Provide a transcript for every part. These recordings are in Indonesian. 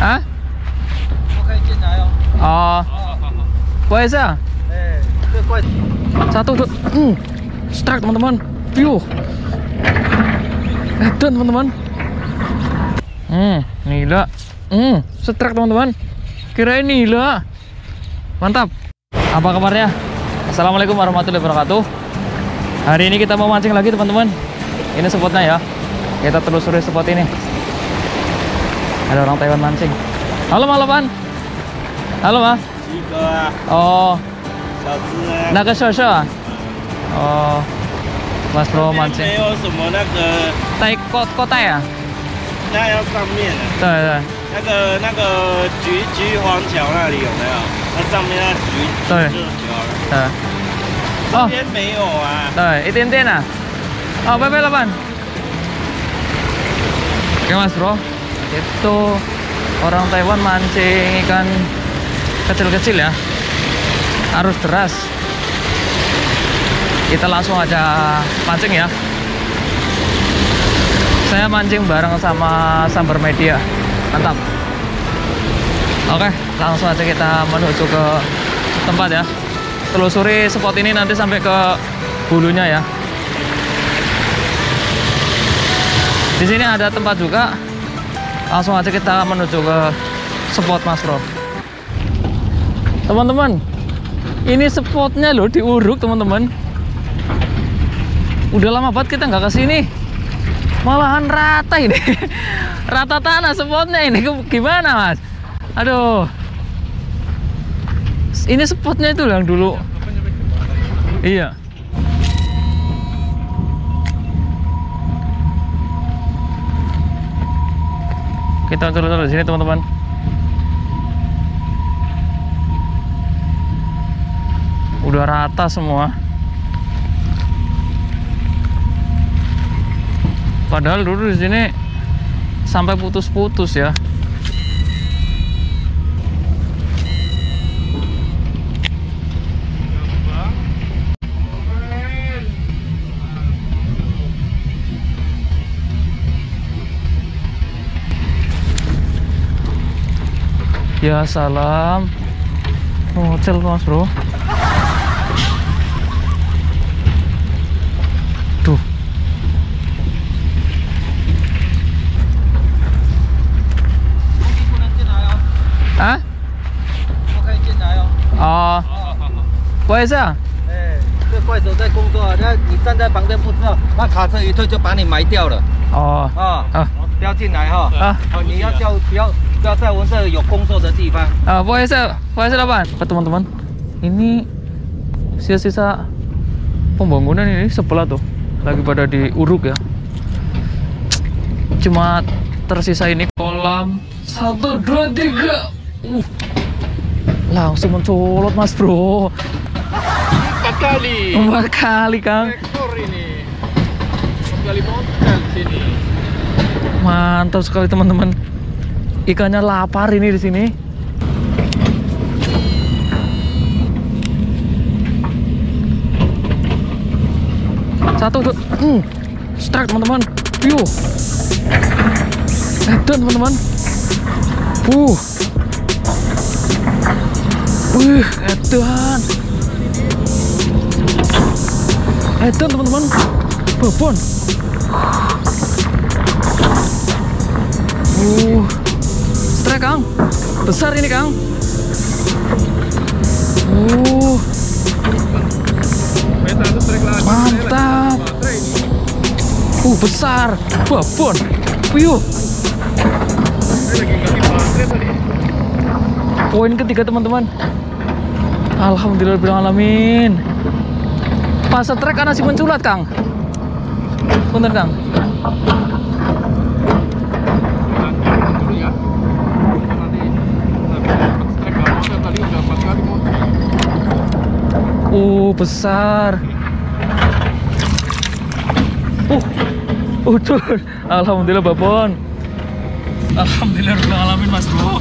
啊？ 不可以进来哦。 哦，不好意思啊。 哎，这怪。 Satu tuh, strike teman-teman. Yuh. Dan teman-teman. Nila. Strike teman-teman. Kirain nila. Mantap. Apa kabarnya? Assalamualaikum warahmatullahi wabarakatuh. Hari ini kita mau mancing lagi teman-teman. Ini spotnya ya. Kita telusuri spot ini. Ada orang Taiwan mancing. Halo Pan. Halo Ma. Oh. 那个秀秀啊，哦，Mas Bro 蛮近。 没有什么那个带锅带啊？ 那要上面的。 对对。 那个橘黄桥那里有没有？那上面那橘就有了。 对。 这边没有啊。 对，一点点啊。Oh, bye bye Lapan. Oke Mas Bro, itu orang Taiwan mancing ikan kecil-kecil ya. Arus deras. Kita langsung aja mancing ya. Saya mancing bareng sama Sambar Media. Mantap. Oke, langsung aja kita menuju ke tempat ya. Telusuri spot ini nanti sampai ke hulunya ya. Di sini ada tempat juga. Langsung aja kita menuju ke spot Mas Bro. Teman-teman, ini spotnya loh di Uruk teman-teman. Udah lama banget kita nggak kesini. Malahan rata ini. Rata tanah spotnya ini. Gimana Mas? Aduh. Ini spotnya itu yang dulu. Iya. Kita turun di sini teman-teman. Udah rata semua. Padahal dulu di sini sampai putus-putus ya. Ya salam. Ngocel Mas Bro. Tuh.啊？ 不可以进来哦。 哦。不好意思啊。 哎，这怪手在工作，那你站在旁边不知道，那卡车一推就把你埋掉了。 哦。 不要进来哈。你要叫不要在我们这有工作的地方。 不好意思Lapan. Teman-teman, ini sisa-sisa pembangunan ini sebelah tuh lagi pada diuruk ya. Cuma tersisa ini kolam 1, 2, 3. Langsung mencolot Mas Bro. 4 kali. 4 kali Kang. Ekor ini. 4 kali modal sini. Mantap sekali teman-teman. Ikannya lapar ini di sini. Satu tuh, strike teman-teman. Yuh. Dan teman-teman. Edan. Edan teman-teman. Babon. Strike Kang. Besar ini Kang. Mantap. Besar. Babon. Poin ketiga teman-teman. Alhamdulillahirrahmanirrahim. Pas strike karena si menculat Kang. Bener Kang. Besar. Udah. Alhamdulillah Babon. Alhamdulillahirrahmanirrahim Mas Bro.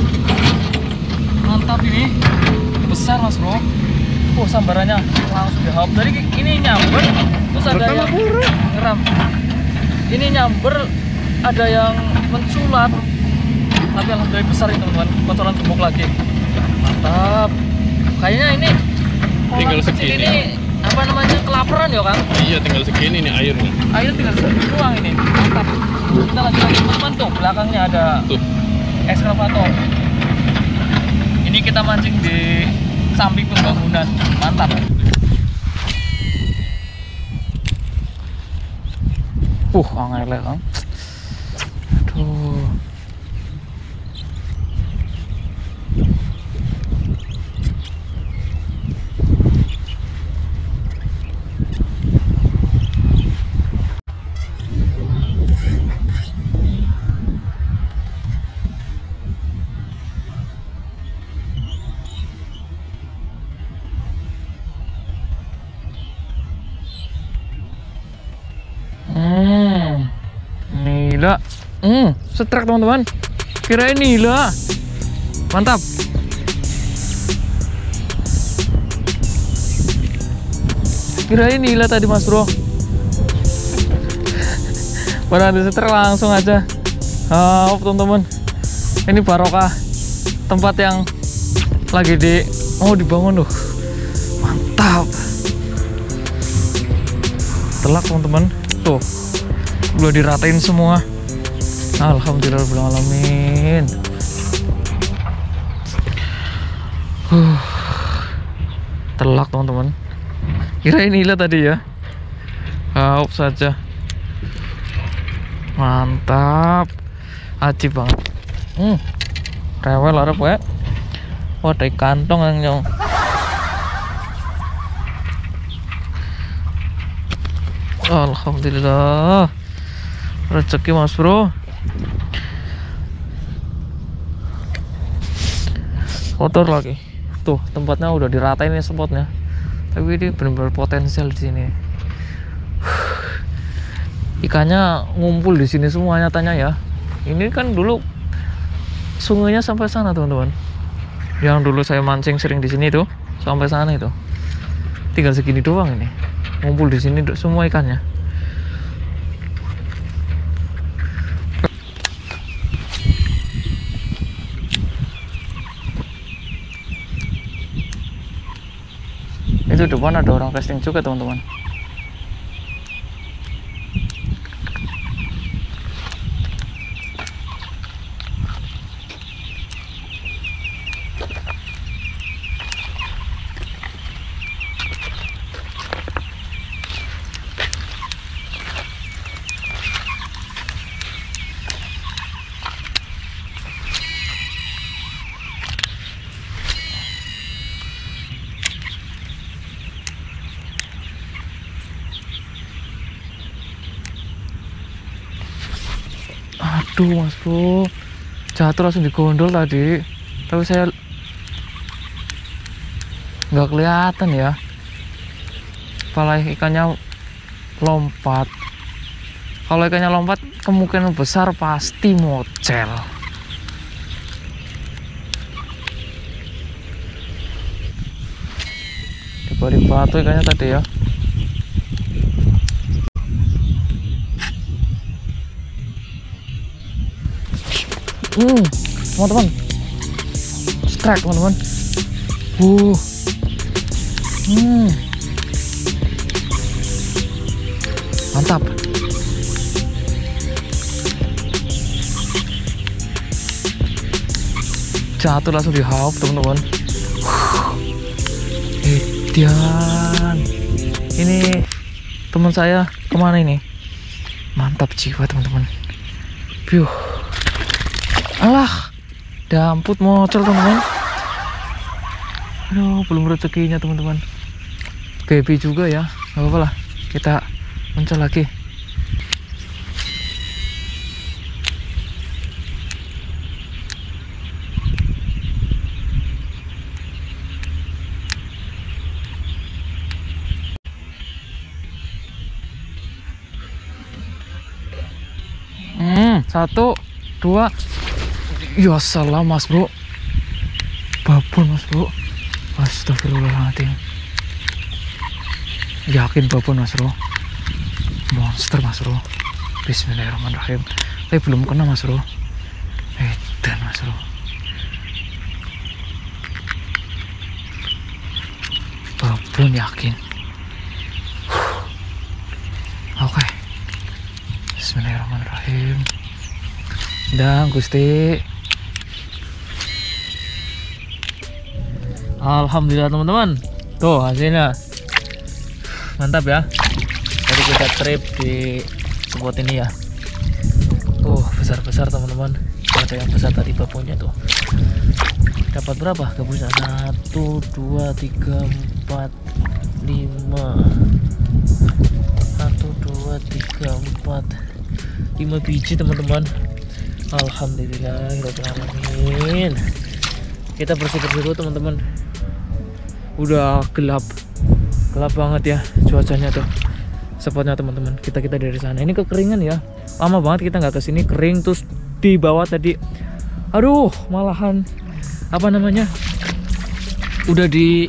Mantap ini. Besar Mas Bro. Sambarannya langsung dihap. Tadi ini nyamber, terus ada yang ngeram. Ini nyamber, ada yang menculat. tapi alhamdulillah besar ini teman-teman, kotoran gemuk lagi. Mantap. Kayaknya ini tinggal kecil segini. ini apa namanya, kelaparan ya Kang? Iya, tinggal segini nih airnya. Air tinggal segini doang ini. Mantap. Kita lagi teman-teman, tuh belakangnya ada Tuh. ekskavator. Ini kita mancing di samping pembangunan. Mantap. Angel Kang. Aduh. Nila. Setrek teman-teman. Kirain nila. Mantap. Kirain nila tadi Mas Bro. Pada ada setrek langsung aja. Teman-teman. Ini barokah tempat yang lagi dibangun tuh. Mantap. Telak teman-teman. Tuh. Udah diratain semua. Alhamdulillahirrahmanirrahim. Telak teman-teman. Kirain nila tadi ya. Haup saja. Mantap. Ajib banget. Rewel arep wae. Oh, dari kantong yang nyong. Alhamdulillah. Rezeki Mas Bro. Kotor lagi. Tuh, tempatnya udah diratain nih spotnya. Tapi ini benar-benar potensial di sini. Ikannya ngumpul di sini semua nyatanya ya. Ini kan dulu sungainya sampai sana teman-teman. Yang dulu saya mancing sering di sini tuh sampai sana itu. Tinggal segini doang ini. Ngumpul di sini semua ikannya. Itu depan ada orang casting juga teman-teman. Aduh Mas Bro, jatuh langsung digondol tadi. Tapi saya nggak kelihatan ya. Kepala ikannya lompat. Kalau ikannya lompat kemungkinan besar pasti mocel. Di balik batu ikannya tadi ya. Teman-teman, strike teman-teman. Mantap. Jatuh langsung di haup teman-teman. Edian. Ini teman saya kemana ini? Mantap jiwa teman-teman. Alah, damput mocel teman-teman. Aduh, belum rezekinya teman-teman. Baby juga ya, nggak apa-apa lah. Kita muncul lagi. Satu, dua. Ya salah Mas Bro. Babon Mas Bro. Astagfirullahaladzim. Yakin babon Mas Bro. Monster Mas Bro. Bismillahirrahmanirrahim. Tapi belum kena Mas Bro. Itu. Dan Mas Bro. Babon yakin. Oke. Bismillahirrahmanirrahim. Dan Gusti. Alhamdulillah teman-teman. Tuh hasilnya. Mantap ya. Jadi kita trip di spot ini ya. Tuh besar-besar teman-teman. Ada yang besar tadi babonnya tuh. Dapat berapa? Gabusnya 1, 2, 3, 4, 5. 1, 2, 3, 4, 5 biji teman-teman. Alhamdulillahirrahmanirrahim. Kita bersih-bersih dulu teman-teman. Udah gelap banget ya cuacanya tuh. Spotnya teman-teman. Kita dari sana. Ini kekeringan ya. Lama banget kita nggak kesini, kering. Terus di bawah tadi, aduh, malahan apa namanya? Udah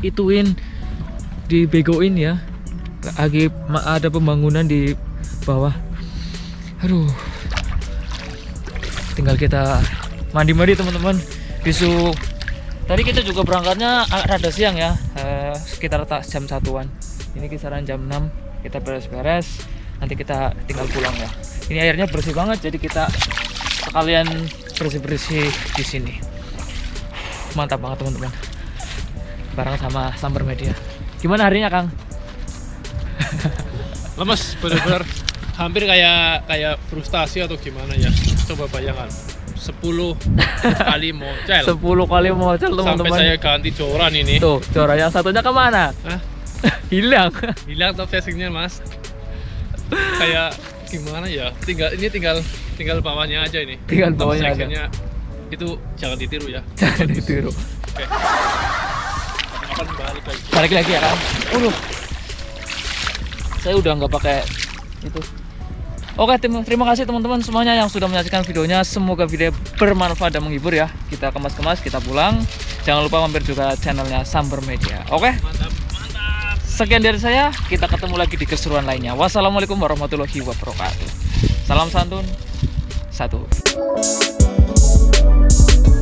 dibegoin ya. Lagi ada pembangunan di bawah. Aduh. Tinggal kita mandi-mandi teman-teman. Besok tadi kita juga berangkatnya rada siang ya, sekitar jam 1-an. Ini kisaran jam 6 kita beres-beres, nanti kita tinggal pulang ya. Ini airnya bersih banget, jadi kita sekalian bersih-bersih di sini. Mantap banget teman-teman. Bareng sama Samber Media. Gimana harinya Kang? Lemes, bener-bener hampir kayak frustasi atau gimana ya. Coba bayangkan 10 kali mocel. 10 kali mocel teman-teman. Sampai saya ganti joran ini. Tuh, joran yang satunya kemana? Hah? Hilang Top casingnya Mas. Kayak gimana ya? Tinggal bawahnya aja ini. Tinggal Top bawahnya aja. sectionnya itu jangan ditiru ya. Jangan ditiru. Oke. Akan Balik lagi ya kan? Saya udah nggak pakai itu. Oke, terima kasih teman-teman semuanya yang sudah menyaksikan videonya. Semoga video bermanfaat dan menghibur ya. Kita kemas-kemas, kita pulang. Jangan lupa mampir juga channelnya Samber Media. Oke? Mantap. Sekian dari saya. Kita ketemu lagi di keseruan lainnya. Wassalamualaikum warahmatullahi wabarakatuh. Salam santun. 1.